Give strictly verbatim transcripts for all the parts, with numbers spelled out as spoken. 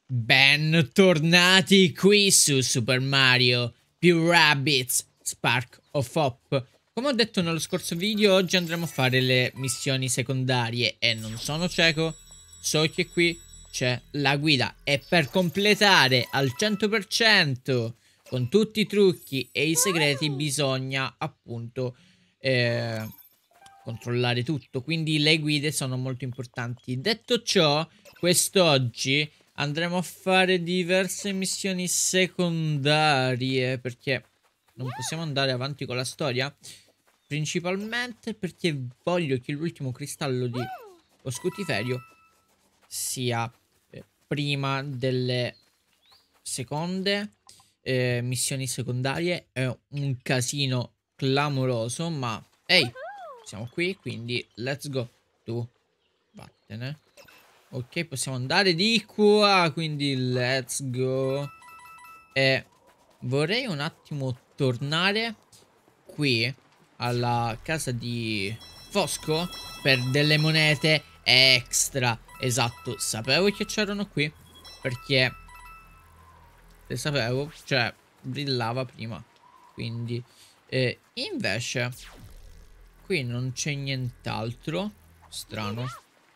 Bentornati qui su Super Mario più Rabbids Spark of Hope. Come ho detto nello scorso video, oggi andremo a fare le missioni secondarie e non sono cieco, so che qui c'è la guida e per completare al cento per cento con tutti i trucchi e i segreti bisogna appunto eh, controllare tutto, quindi le guide sono molto importanti. Detto ciò, quest'oggi andremo a fare diverse missioni secondarie perché non possiamo andare avanti con la storia. Principalmente perché voglio che l'ultimo cristallo di Oscutiferio sia eh, prima delle seconde eh, missioni secondarie. È un casino clamoroso, ma ehi, siamo qui, quindi let's go. Tu, vattene. Ok, possiamo andare di qua, quindi let's go. E vorrei un attimo tornare qui alla casa di Fosco per delle monete extra. Esatto, sapevo che c'erano qui perché le sapevo, cioè brillava prima. Quindi eh, invece qui non c'è nient'altro. Strano.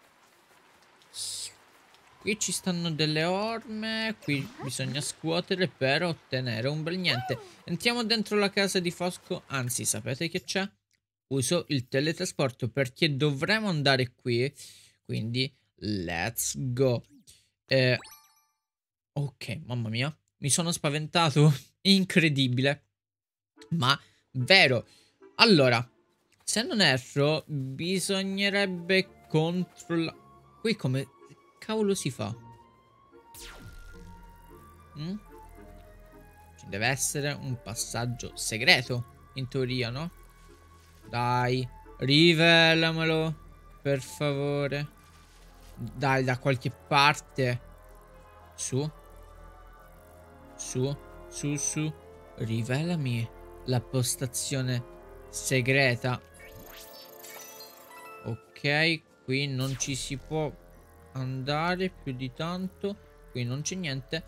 Qui ci stanno delle orme. Qui bisogna scuotere per ottenere un bel niente. Entriamo dentro la casa di Fosco. Anzi, sapete che c'è? Uso il teletrasporto perché dovremo andare qui. Quindi, let's go. Eh, ok, mamma mia. Mi sono spaventato. Incredibile. Ma vero. Allora, se non erro, bisognerebbe controllare. Qui come cavolo si fa? Mm? Ci deve essere un passaggio segreto, in teoria, no? Dai, rivelamelo, per favore. Dai, da qualche parte. Su. Su, su, su. Rivelami la postazione segreta. Ok, qui non ci si può andare più di tanto. Qui non c'è niente.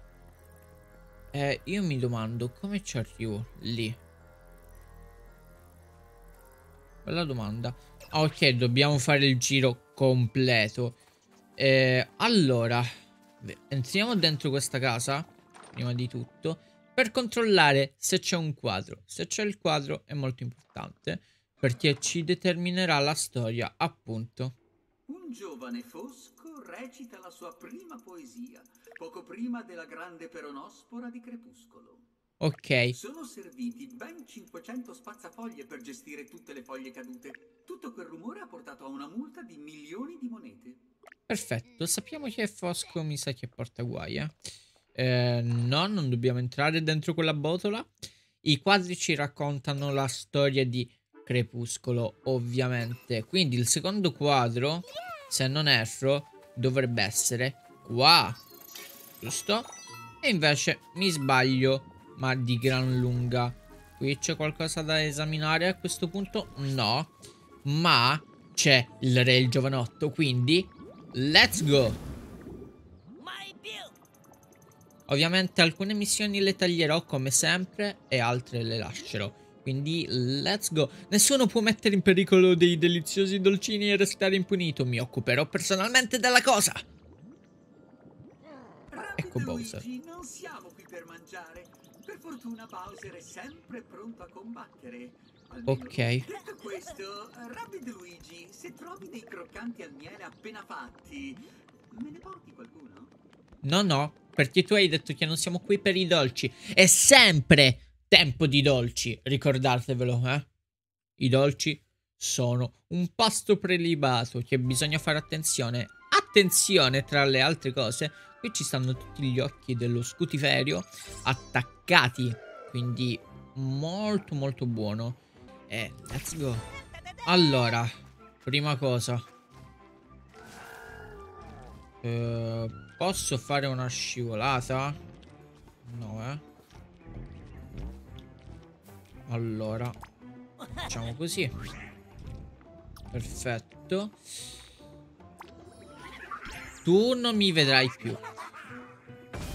Eh, io mi domando come ci arrivo lì. Bella domanda. Ok, dobbiamo fare il giro completo. Eh, allora, entriamo dentro questa casa, prima di tutto, per controllare se c'è un quadro. Se c'è il quadro è molto importante, perché ci determinerà la storia, appunto. Un giovane Fosco recita la sua prima poesia, poco prima della grande peronospora di crepuscolo. Ok, Sono serviti ben cinquecento spazzafoglie per gestire tutte le foglie cadute. Tutto quel rumore ha portato a una multa di milioni di monete. perfetto. Sappiamo che Fosco mi sa che porta guai, eh. Eh, no, non dobbiamo entrare dentro quella botola. I quadri ci raccontano la storia di Crepuscolo, ovviamente. Quindi il secondo quadro, se non erro, dovrebbe essere qua, giusto? E invece mi sbaglio, ma di gran lunga. Qui c'è qualcosa da esaminare a questo punto? No. Ma c'è il re e il giovanotto, quindi let's go! Ovviamente alcune missioni le taglierò come sempre e altre le lascerò. Quindi let's go. Nessuno può mettere in pericolo dei deliziosi dolcini e restare impunito. Mi occuperò personalmente della cosa. Ecco Rabbid Bowser. Luigi, non siamo qui per mangiare. Per fortuna Bowser è sempre pronto a combattere. Almeno Ok. lui. Detto questo, Rabbid Luigi, se trovi dei croccanti al miele appena fatti, me ne porti qualcuno? No, no, perché tu hai detto che non siamo qui per i dolci. È sempre tempo di dolci, ricordatevelo, eh. I dolci sono un pasto prelibato che bisogna fare attenzione. Attenzione, tra le altre cose, qui ci stanno tutti gli occhi dello Scutiferio attaccati, quindi molto molto buono. E let's go. Allora, prima cosa, eh, posso fare una scivolata? No, eh. Allora, facciamo così. Perfetto. Tu non mi vedrai più.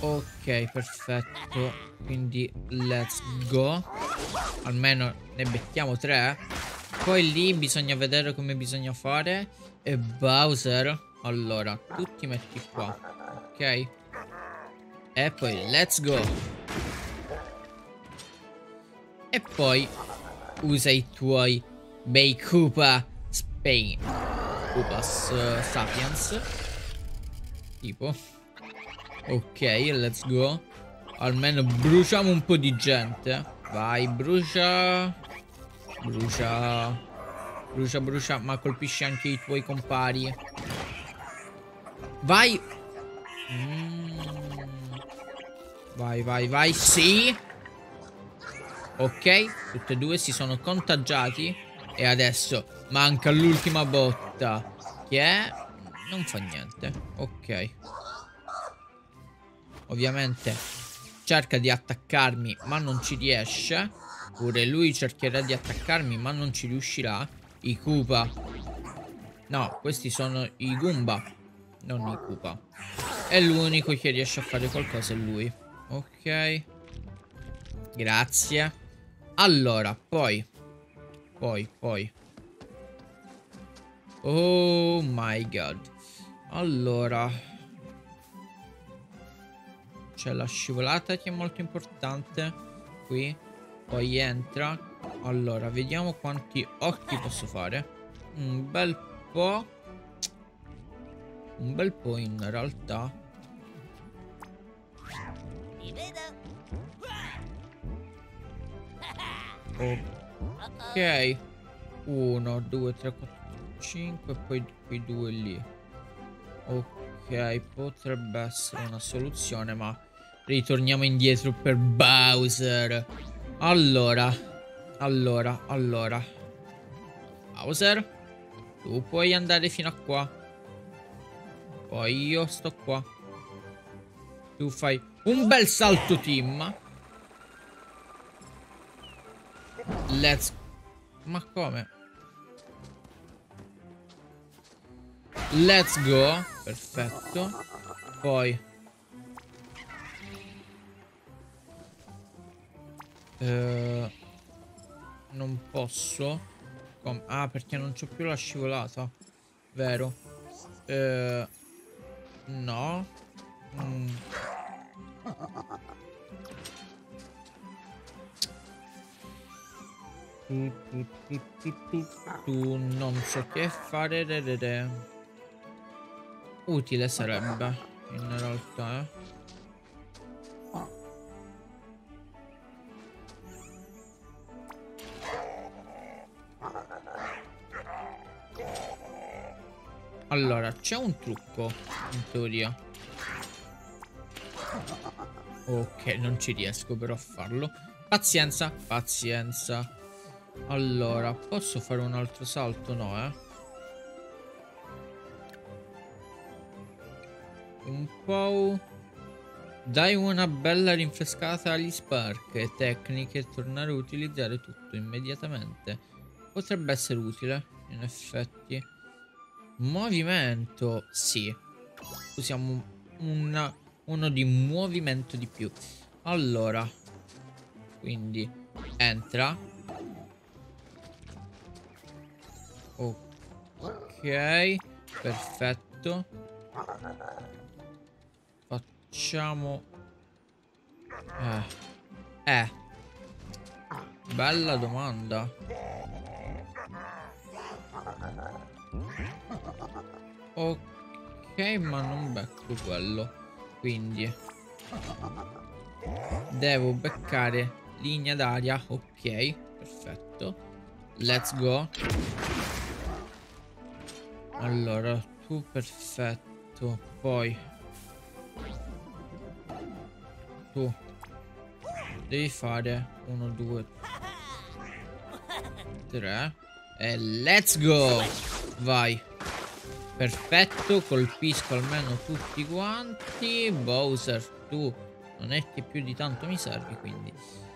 Ok, perfetto. Quindi let's go. Almeno ne becchiamo tre. Poi lì bisogna vedere come bisogna fare. E Bowser, allora, tu ti metti qua, ok? E poi let's go. E poi usa i tuoi bei Koopa Spain Koopas uh, Sapiens. Tipo. Ok, let's go. Almeno bruciamo un po' di gente. Vai, brucia. Brucia. Brucia, brucia. Ma colpisci anche i tuoi compari. Vai. Mm. Vai, vai, vai. Sì. Ok, tutti e due si sono contagiati. E adesso manca l'ultima botta, che è... non fa niente. Ok. Ovviamente cerca di attaccarmi, ma non ci riesce. Pure lui cercherà di attaccarmi, ma non ci riuscirà. I Koopa. No, questi sono i Goomba, non i Koopa. E l'unico che riesce a fare qualcosa è lui. Ok. Grazie. Allora, poi Poi, poi oh my god. Allora, c'è la scivolata che è molto importante. Qui. Poi entra. Allora, vediamo quanti occhi posso fare. Un bel po'. Un bel po' in realtà. Ok. uno, due, tre, quattro, cinque. E poi quei due lì. Ok, potrebbe essere una soluzione, ma ritorniamo indietro per Bowser. Allora, allora, allora Bowser, tu puoi andare fino a qua. Poi io sto qua. Tu fai un bel salto team. Let's... ma come? Let's go. Perfetto. Poi uh, non posso Com ah, perché non c'ho più la scivolata. Vero. uh, No. mm. Tu, tu, tu, tu, tu, tu, non so che fare. Re, re, re. Utile sarebbe in realtà, eh. Allora, c'è un trucco in teoria. Ok, non ci riesco però a farlo. Pazienza, pazienza. Allora, posso fare un altro salto? No, eh. Un po'. Dai una bella rinfrescata agli Spark e tecniche e tornare a utilizzare tutto immediatamente. Potrebbe essere utile, in effetti. Movimento, sì. Usiamo una, uno di movimento di più. Allora, quindi entra. Ok, perfetto. Facciamo Eh Eh Bella domanda. Ok, ma non becco quello. Quindi devo beccare linea d'aria. Ok, perfetto. Let's go. Allora, tu perfetto. Poi tu devi fare uno, due, tre e let's go. Vai. Perfetto, colpisco almeno tutti quanti. Bowser, tu non è che più di tanto mi servi, quindi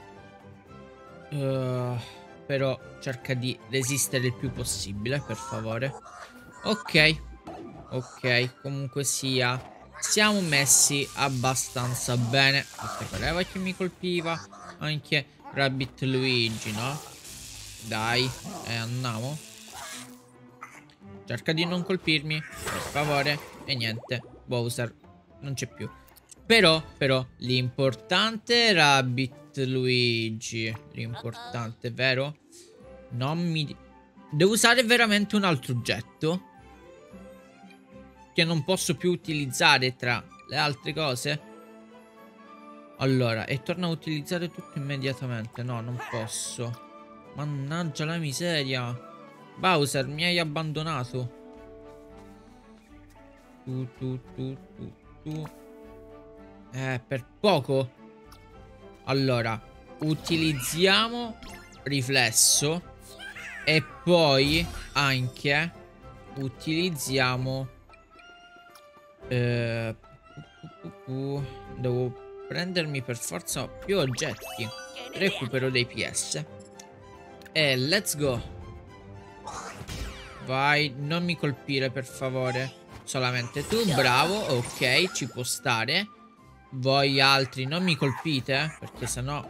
uh, però cerca di resistere il più possibile, per favore. Ok. Ok, comunque sia, siamo messi abbastanza bene. Ok, pareva che mi colpiva anche Rabbit Luigi, no? Dai, eh, andiamo. Cerca di non colpirmi, per favore. E niente, Bowser non c'è più. Però, però, l'importante è Rabbit Luigi. L'importante, vero? Non mi... Devo usare veramente un altro oggetto che non posso più utilizzare tra le altre cose. Allora, e torno a utilizzare tutto immediatamente. No, non posso. Mannaggia la miseria. Bowser, mi hai abbandonato. Tu, tu, tu, tu, tu. Eh, per poco. Allora, utilizziamo riflesso. E poi anche utilizziamo eh, devo prendermi per forza più oggetti. Recupero dei P S. E let's go. Vai, non mi colpire per favore. Solamente tu, bravo. Ok, ci può stare. Voi altri non mi colpite, perché sennò...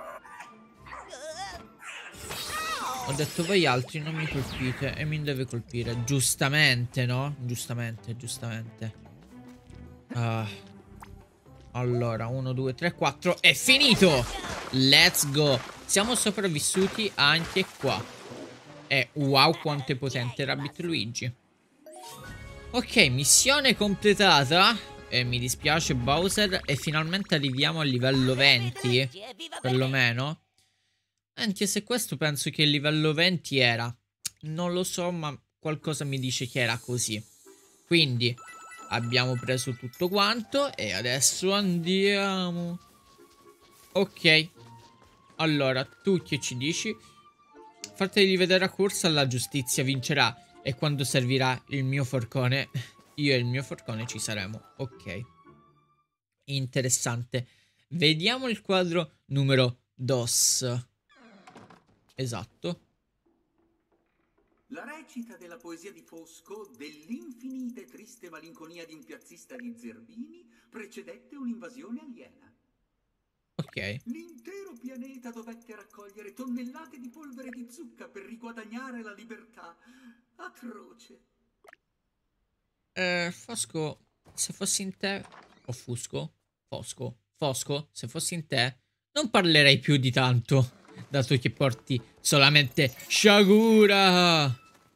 Ho detto voi altri non mi colpite e mi deve colpire. Giustamente, no? Giustamente, giustamente. uh, Allora, uno, due, tre, quattro. È finito! Let's go. Siamo sopravvissuti anche qua. E wow, quanto è potente Rabbit Luigi. Ok, missione completata. E mi dispiace Bowser. E finalmente arriviamo al livello venti. Perlomeno. Anche se questo penso che il livello venti era. Non lo so, ma qualcosa mi dice che era così. Quindi abbiamo preso tutto quanto. E adesso andiamo. Ok. Allora, tu che ci dici? Fatevi vedere a corsa, la giustizia vincerà. E quando servirà il mio forcone, io e il mio forcone ci saremo. Ok. Interessante. Vediamo il quadro numero dos. Esatto. La recita della poesia di Fosco, dell'infinita e triste malinconia di un piazzista di Zerbini, precedette un'invasione aliena. Ok. L'intero pianeta dovette raccogliere tonnellate di polvere di zucca per riguadagnare la libertà. Atroce. Eh, Fosco, se fossi in te... O Fusco? Fosco. Fosco, se fossi in te, non parlerei più di tanto. Dato che porti solamente sciagura.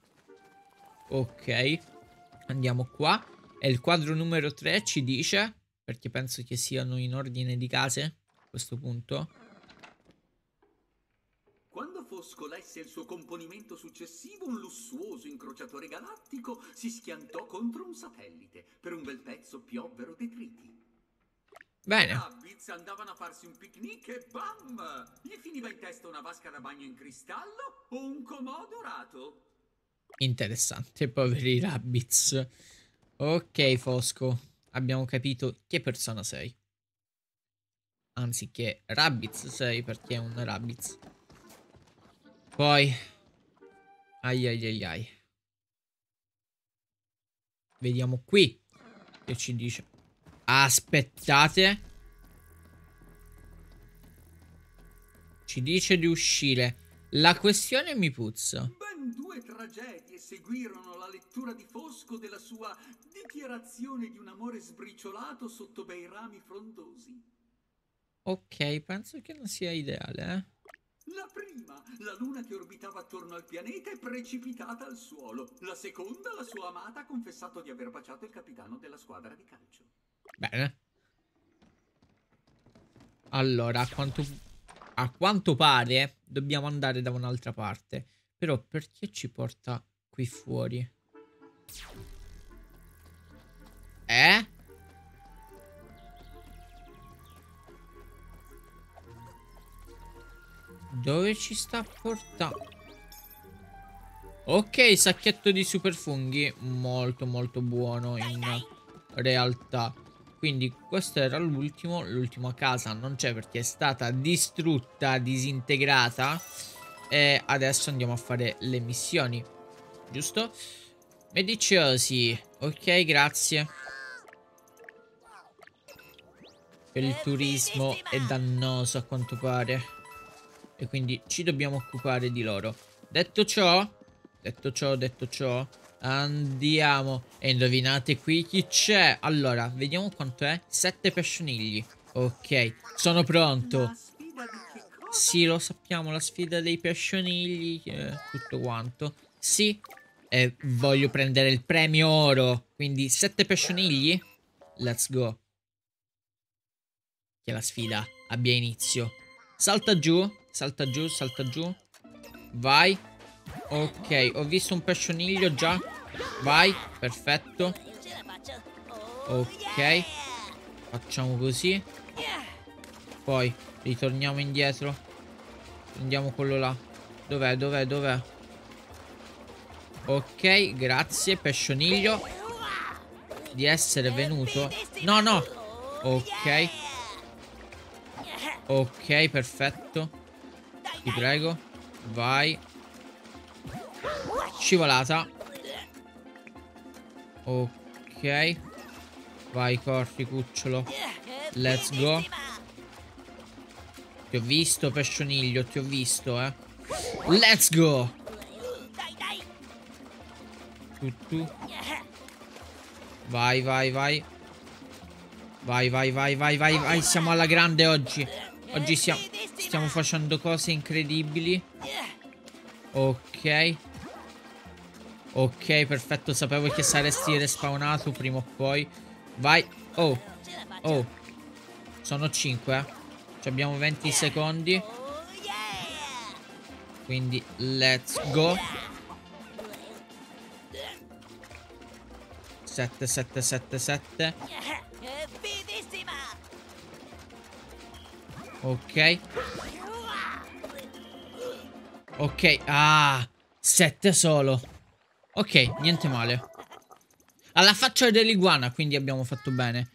Ok. Andiamo qua. E il quadro numero tre ci dice... Perché penso che siano in ordine di case a questo punto. Quando Fosco lesse il suo componimento successivo, un lussuoso incrociatore galattico si schiantò contro un satellite. Per un bel pezzo piovvero detriti. Bene. I Rabbids andavano a farsi un picnic e bam! Gli finiva in testa una vasca da bagno in cristallo o un comò dorato. Interessante, poveri Rabbids. Ok, Fosco. Abbiamo capito che persona sei. Anzi, che Rabbids sei, perché è un Rabbids. Poi... Ai ai ai ai. Vediamo qui. Che ci dice. Aspettate. Ci dice di uscire. La questione mi puzza. Ben due tragedie seguirono la lettura di Fosco della sua dichiarazione di un amore sbriciolato sotto bei rami frondosi. Ok, penso che non sia ideale, eh. La prima, la luna che orbitava attorno al pianeta è precipitata al suolo. La seconda, la sua amata ha confessato di aver baciato il capitano della squadra di calcio. Bene. Allora, a quanto, a quanto pare dobbiamo andare da un'altra parte. Però perché ci porta qui fuori? Eh? Dove ci sta portando? Ok, sacchetto di super funghi. Molto molto buono in realtà. Quindi questo era l'ultimo. L'ultima casa non c'è perché è stata distrutta, disintegrata. E adesso andiamo a fare le missioni. Giusto? Mediciosi. Ok, grazie. Per il turismo è dannoso a quanto pare. E quindi ci dobbiamo occupare di loro. Detto ciò, detto ciò, detto ciò, andiamo. E indovinate qui chi c'è. Allora, vediamo quanto è. Sette pescionigli. Ok, sono pronto. Sì, lo sappiamo, la sfida dei pescionigli, eh, tutto quanto. Sì, e voglio prendere il premio oro. Quindi sette pescionigli. Let's go. Che la sfida abbia inizio. Salta giù, salta giù, salta giù. Vai. Ok, ho visto un pescioniglio già. Vai, perfetto. Ok, facciamo così. Poi ritorniamo indietro. Prendiamo quello là. Dov'è, dov'è, dov'è? Ok, grazie pescioniglio di essere venuto. No, no. Ok. Ok, perfetto. Ti prego. Vai. Scivolata. Ok. Vai, corri, cucciolo. Let's go. Ti ho visto, pescioniglio. Ti ho visto, eh. Let's go. Tu, tu. Vai, vai, vai. Vai, vai, vai, vai, vai, vai. Siamo alla grande oggi. Oggi siamo, stiamo facendo cose incredibili. Ok. Ok, perfetto. Sapevo che saresti respawnato prima o poi. Vai. Oh. Oh. Sono cinque, eh. Ci abbiamo venti secondi. Quindi, let's go. sette, sette, sette, sette. Ok. Ok. Ah. sette solo. Ok, niente male. Alla faccia dell'iguana, quindi abbiamo fatto bene.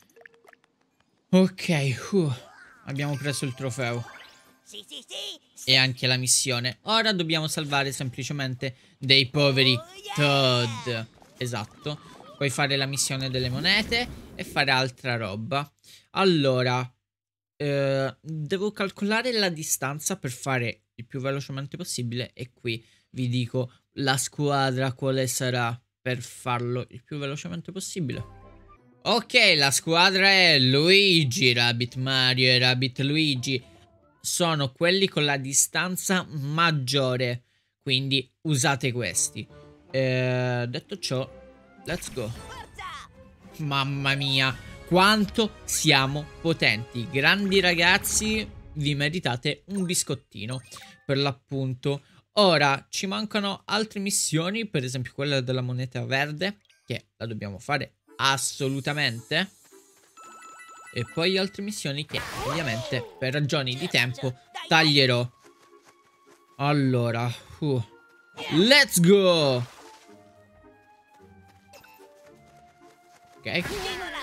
Ok, uh, abbiamo preso il trofeo. E anche la missione. Ora dobbiamo salvare semplicemente dei poveri Toad. Esatto. Puoi fare la missione delle monete e fare altra roba. Allora, eh, devo calcolare la distanza per fare il più velocemente possibile. E qui vi dico la squadra quale sarà per farlo il più velocemente possibile. Ok, la squadra è Luigi, Rabbit Mario e Rabbit Luigi. Sono quelli con la distanza maggiore, quindi usate questi. Eh, detto ciò, let's go. Mamma mia, quanto siamo potenti. Grandi ragazzi, vi meritate un biscottino, per l'appunto. Ora, ci mancano altre missioni, per esempio quella della moneta verde, che la dobbiamo fare assolutamente. E poi altre missioni che ovviamente per ragioni di tempo taglierò. Allora, uh. Let's go! Ok.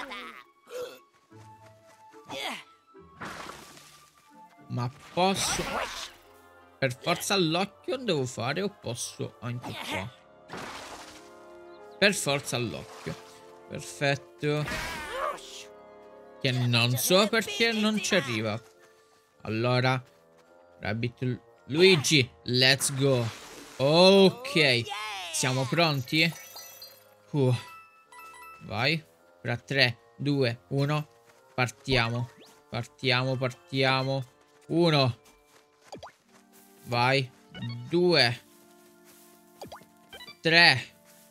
Ma posso... Per forza all'occhio devo fare o posso anche qua? Per forza all'occhio. Perfetto. Che non so perché non ci arriva. Allora, Rabbit Luigi, let's go. Ok, siamo pronti? Uh. Vai. Tra tre, due, uno. Partiamo. Partiamo, partiamo. uno. Vai. due. tre.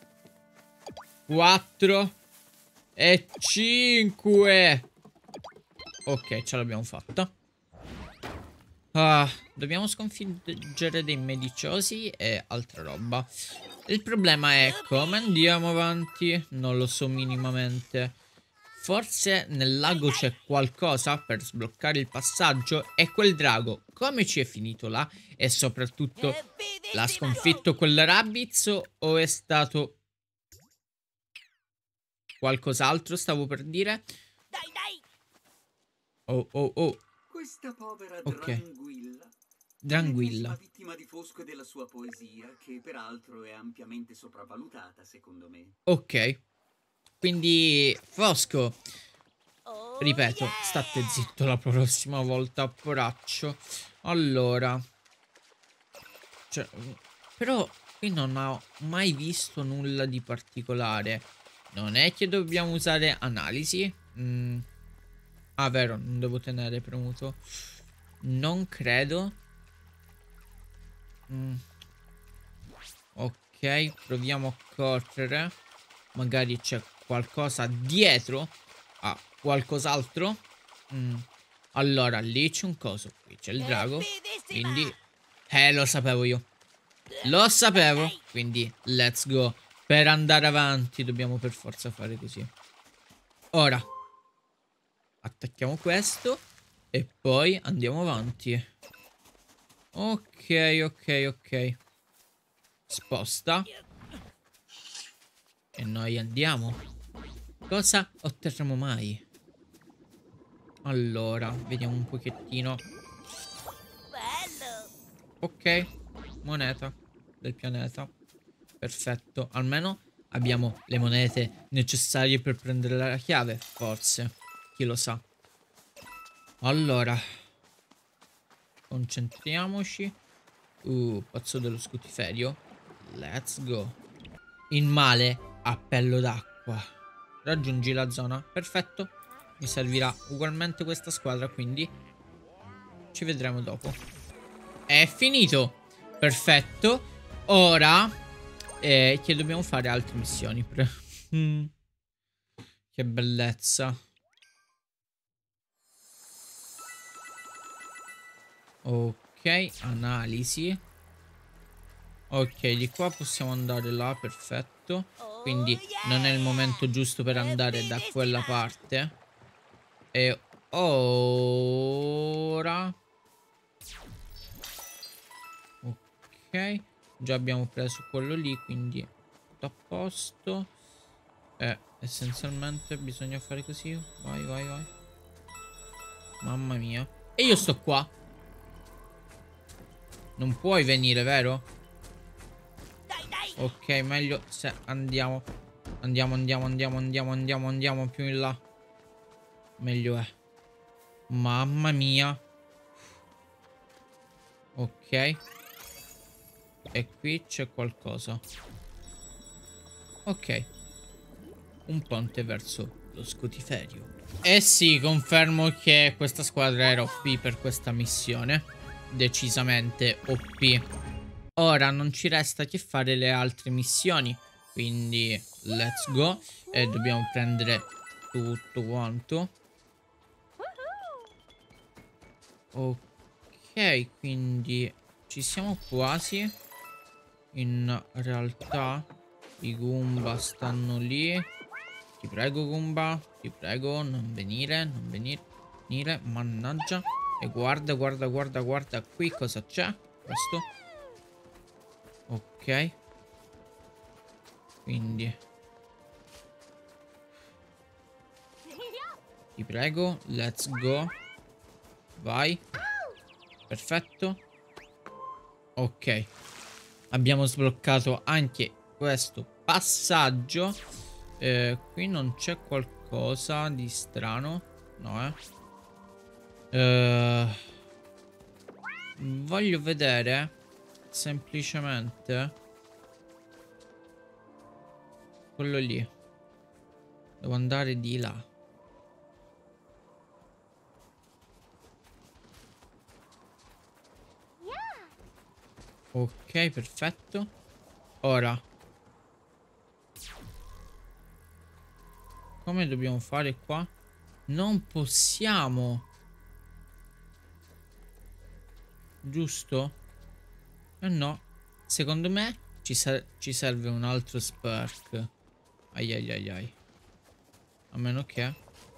quattro. E cinque. Ok, ce l'abbiamo fatta. Ah, dobbiamo sconfiggere dei mediciosi e altra roba. Il problema è come andiamo avanti. Non lo so minimamente. Forse nel lago c'è qualcosa per sbloccare il passaggio. E quel drago come ci è finito là? E soprattutto l'ha sconfitto quel Rabbids o è stato qualcos'altro, stavo per dire. Oh oh oh. Questa povera Ok. Dranguilla. Dranguilla. L'ennesima vittima di Fosco e della sua poesia, che peraltro è ampiamente sopravvalutata, secondo me. Ok. Quindi Fosco, Ripeto, state zitto la prossima volta, poraccio. Allora. Cioè, però qui non ho mai visto nulla di particolare. Non è che dobbiamo usare analisi? Mm. Ah, vero, non devo tenere premuto. Non credo. Mm. Ok, proviamo a correre. Magari c'è qualcosa dietro a qualcos'altro. Mm. Allora, lì c'è un coso. Qui c'è il drago. Quindi... Eh, lo sapevo io. Lo sapevo. Quindi, let's go. Per andare avanti dobbiamo per forza fare così. Ora. Attacchiamo questo. E poi andiamo avanti. Ok, ok, ok. Sposta. E noi andiamo. Cosa otterremo mai? Allora, vediamo un pochettino. Ok, moneta del pianeta. Perfetto. Almeno abbiamo le monete necessarie per prendere la chiave. Forse. Chi lo sa. Allora. Concentriamoci. Uh, pazzo dello scutiferio. Let's go. In male, appello d'acqua. Raggiungi la zona. Perfetto. Mi servirà ugualmente questa squadra, quindi ci vedremo dopo. È finito. Perfetto. Ora eh, che dobbiamo fare altre missioni. mm. Che bellezza. Ok, analisi. Ok, di qua possiamo andare là, perfetto. Quindi non è il momento giusto per andare da quella parte. E ora... Ok, già abbiamo preso quello lì, quindi tutto a posto. E essenzialmente bisogna fare così. Vai, vai, vai. Mamma mia. E io sto qua. Non puoi venire, vero? Ok, meglio se andiamo. Andiamo, andiamo, andiamo, andiamo, andiamo, andiamo più in là. Meglio è. Mamma mia. Ok. E qui c'è qualcosa. Ok. Un ponte verso lo scutiferio. Eh sì, confermo che questa squadra era O P per questa missione. Decisamente O P. Ora non ci resta che fare le altre missioni. Quindi let's go. E dobbiamo prendere tutto quanto. Ok, quindi ci siamo quasi. In realtà i Goomba stanno lì. Ti prego Goomba, ti prego, non venire, non venire, venire, mannaggia. E guarda, guarda, guarda, guarda qui cosa c'è. Questo. Ok. Quindi ti prego, let's go. Vai. Perfetto. Ok. Abbiamo sbloccato anche questo passaggio. Eh, qui non c'è qualcosa di strano. No, eh. eh Voglio vedere semplicemente quello lì. Devo andare di là. Ok, perfetto. Ora come dobbiamo fare qua? Non possiamo. Giusto? Eh no. Secondo me ci, ser ci serve un altro spark. Ai ai ai ai. A meno che...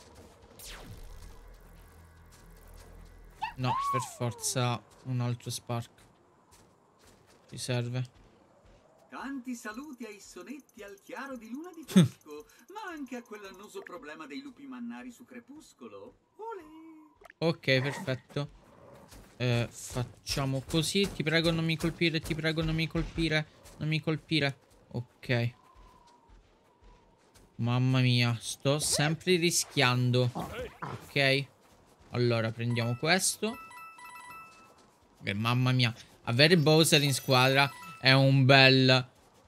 No, per forza un altro spark. Ci serve. Tanti saluti ai sonetti al chiaro di luna di Pasco, ma anche a quell'annoso problema dei lupi mannari su Crepuscolo. Olè! Ok, perfetto. Eh, facciamo così. Ti prego non mi colpire, ti prego non mi colpire. Non mi colpire. Ok. Mamma mia, sto sempre rischiando. Ok. Allora, prendiamo questo. E mamma mia, avere Bowser in squadra è un bel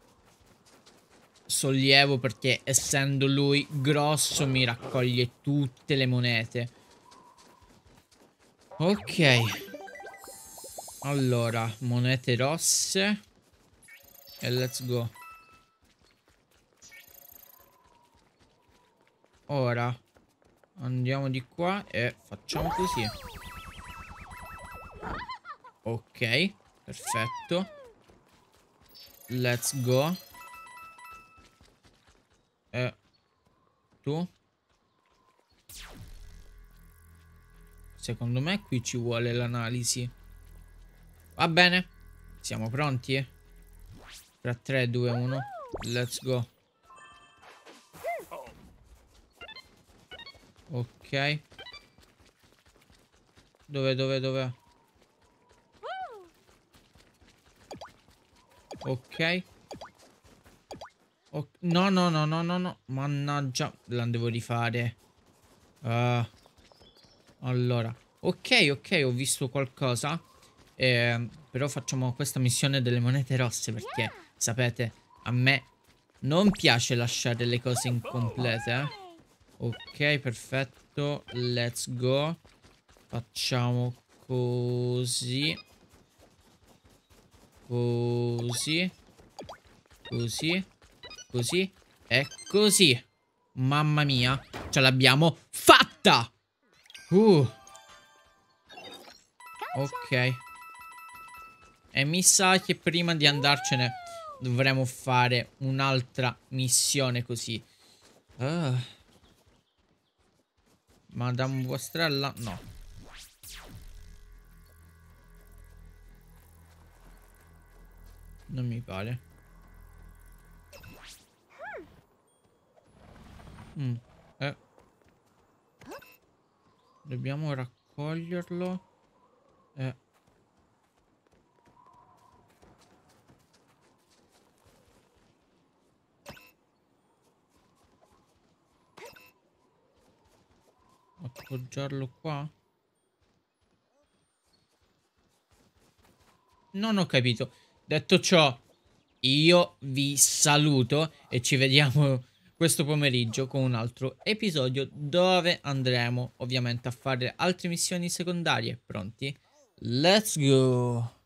sollievo, perché essendo lui grosso mi raccoglie tutte le monete. Ok. Allora, monete rosse. E let's go. Ora andiamo di qua e facciamo così. Ok, perfetto. Let's go. E tu? Secondo me qui ci vuole l'analisi. Va bene. Siamo pronti? Tra tre, due, uno. Let's go. Ok. Dove, dove, dove? Ok. Oh, no, no, no, no, no, no. Mannaggia. La devo rifare. Uh, allora. Ok, ok, ho visto qualcosa. Eh, però facciamo questa missione delle monete rosse, perché, sapete, a me non piace lasciare le cose incomplete, eh. Ok, perfetto. Let's go. Facciamo così. Così. Così. Così. E così. Mamma mia. Ce l'abbiamo fatta. Uh. Ok. E mi sa che prima di andarcene dovremo fare un'altra missione così. Uh. Madame Vuostrella? No. Non mi pare. Mm. Eh. Dobbiamo raccoglierlo. Eh. Appoggiarlo qua? Non ho capito. Detto ciò, io vi saluto e ci vediamo questo pomeriggio con un altro episodio dove andremo ovviamente a fare altre missioni secondarie. Pronti? Let's go!